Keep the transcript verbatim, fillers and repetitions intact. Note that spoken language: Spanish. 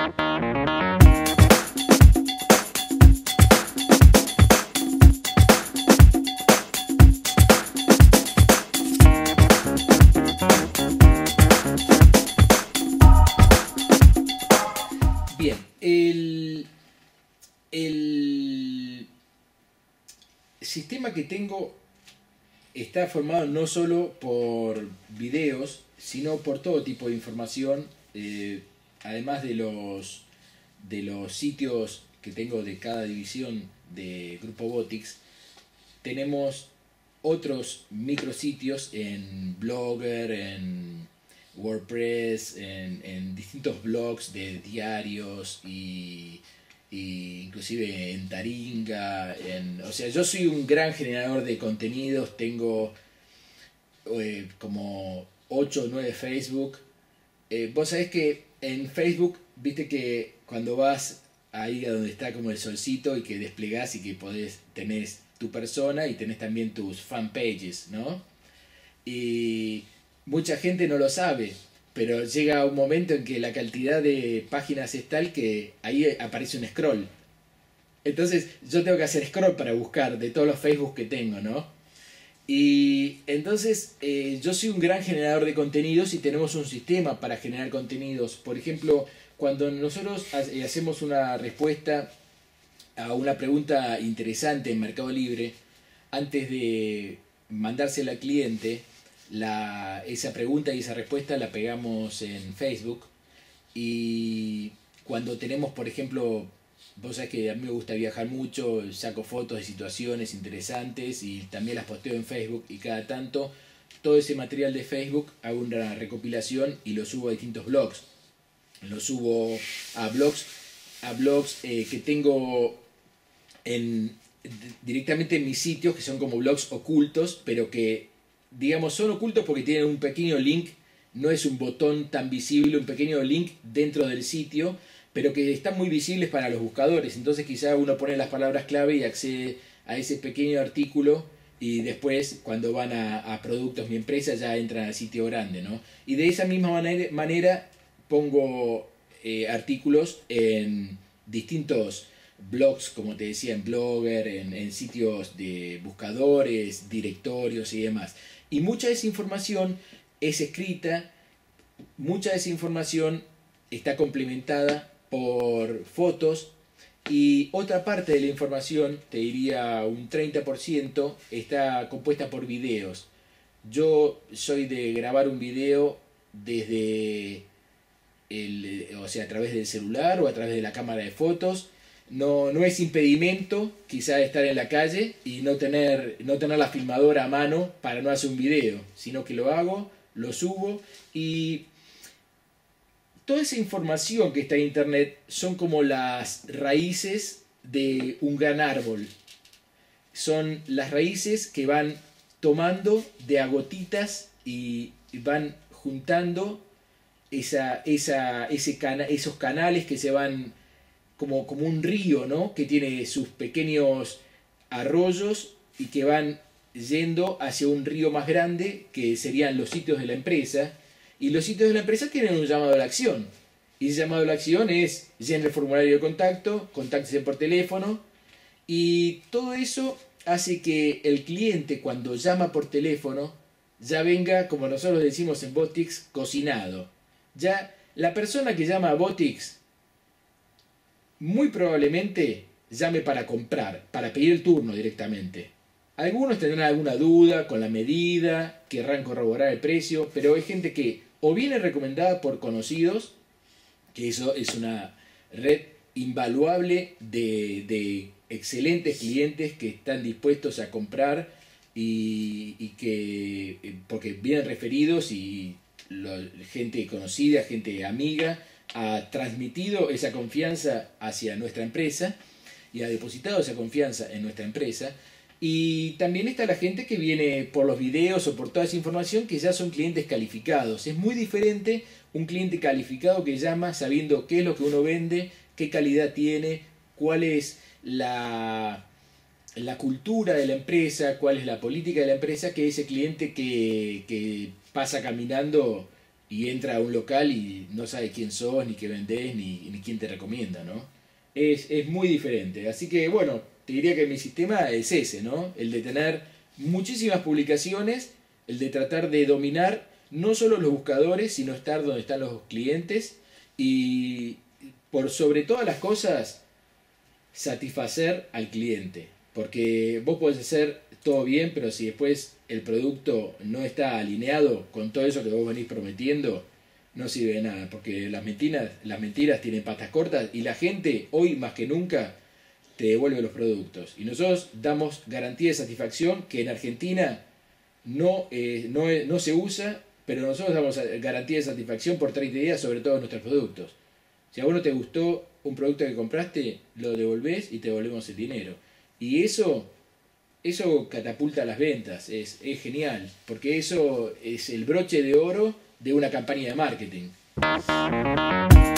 Bien, el, el sistema que tengo está formado no solo por videos, sino por todo tipo de información, eh, además de los, de los sitios que tengo de cada división de Grupo Botix. Tenemos otros micrositios en Blogger, en WordPress, en, en distintos blogs de diarios y, y inclusive en Taringa. En, o sea, yo soy un gran generador de contenidos, tengo eh, como ocho o nueve Facebook. Eh, vos sabés que en Facebook, viste que cuando vas ahí a donde está como el solcito y que desplegás y que podés tener tu persona y tenés también tus fanpages, ¿no? Y mucha gente no lo sabe, pero llega un momento en que la cantidad de páginas es tal que ahí aparece un scroll. Entonces yo tengo que hacer scroll para buscar de todos los Facebook que tengo, ¿no? Y entonces eh, yo soy un gran generador de contenidos y tenemos un sistema para generar contenidos. Por ejemplo, cuando nosotros hacemos una respuesta a una pregunta interesante en Mercado Libre, antes de mandársela al cliente, la, esa pregunta y esa respuesta la pegamos en Facebook. Y cuando tenemos, por ejemplo, vos sabés que a mí me gusta viajar mucho, saco fotos de situaciones interesantes y también las posteo en Facebook, y cada tanto todo ese material de Facebook hago una recopilación y lo subo a distintos blogs. Lo subo a blogs, a blogs eh, que tengo en, directamente en mis sitios, que son como blogs ocultos, pero que, digamos, son ocultos porque tienen un pequeño link, no es un botón tan visible, un pequeño link dentro del sitio, pero que están muy visibles para los buscadores. Entonces quizá uno pone las palabras clave y accede a ese pequeño artículo, y después cuando van a, a productos mi empresa ya entran al sitio grande, ¿no? Y de esa misma manera, manera pongo eh, artículos en distintos blogs, como te decía, en Blogger, en, en sitios de buscadores, directorios y demás. Y mucha de esa información es escrita, mucha de esa información está complementada por fotos, y otra parte de la información, te diría un treinta por ciento, está compuesta por videos. Yo soy de grabar un video desde el, o sea, a través del celular o a través de la cámara de fotos. No, no es impedimento quizá estar en la calle y no tener, no tener la filmadora a mano para no hacer un video, sino que lo hago, lo subo. Y toda esa información que está en internet son como las raíces de un gran árbol. Son las raíces que van tomando de a gotitas y van juntando esa, esa, ese cana, esos canales que se van como, como un río, ¿no? Que tiene sus pequeños arroyos y que van yendo hacia un río más grande, que serían los sitios de la empresa. Y los sitios de la empresa tienen un llamado a la acción. Y ese llamado a la acción es: llene el formulario de contacto, contáctese por teléfono. Y todo eso hace que el cliente, cuando llama por teléfono, ya venga, como nosotros decimos en Botix, cocinado. Ya la persona que llama a Botix muy probablemente llame para comprar, para pedir el turno directamente. Algunos tendrán alguna duda con la medida, querrán corroborar el precio, pero hay gente que o viene recomendada por conocidos, que eso es una red invaluable de, de excelentes clientes que están dispuestos a comprar y, y que, porque vienen referidos y lo, gente conocida, gente amiga, ha transmitido esa confianza hacia nuestra empresa y ha depositado esa confianza en nuestra empresa. Y también está la gente que viene por los videos o por toda esa información, que ya son clientes calificados. Es muy diferente un cliente calificado que llama sabiendo qué es lo que uno vende, qué calidad tiene, cuál es la, la cultura de la empresa, cuál es la política de la empresa, que ese cliente que, que pasa caminando y entra a un local y no sabe quién sos, ni qué vendés, ni, ni quién te recomienda, ¿no? Es, es muy diferente. Así que, bueno, te diría que mi sistema es ese, ¿no? El de tener muchísimas publicaciones, el de tratar de dominar no solo los buscadores, sino estar donde están los clientes y, por sobre todas las cosas, satisfacer al cliente. Porque vos podés hacer todo bien, pero si después el producto no está alineado con todo eso que vos venís prometiendo, no sirve de nada. Porque las mentiras, las mentiras tienen patas cortas y la gente, hoy más que nunca, te devuelve los productos. Y nosotros damos garantía de satisfacción que en Argentina no, eh, no, no se usa, pero nosotros damos garantía de satisfacción por treinta días sobre todos nuestros productos. Si a vos no te gustó un producto que compraste, lo devolvés y te devolvemos el dinero. Y eso, eso catapulta las ventas, es, es genial, porque eso es el broche de oro de una campaña de marketing.